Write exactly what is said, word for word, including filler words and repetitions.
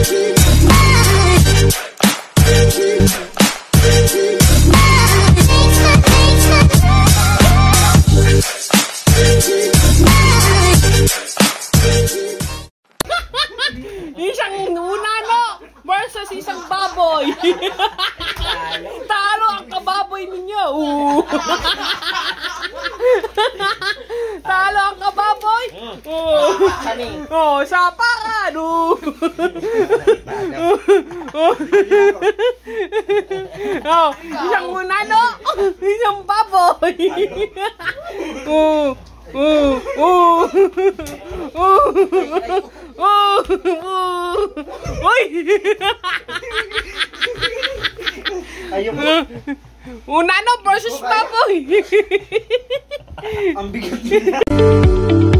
Isang unano versus isang baboy. Talo ang kababoy ninyo. Talo ang kababoy. Oh, sapakan. Oh, isang unano, isang baboy. Oh. Oh, oh, oh, oh, oh, oy! Ayun. Unano versus baboy. Ang bigat niya.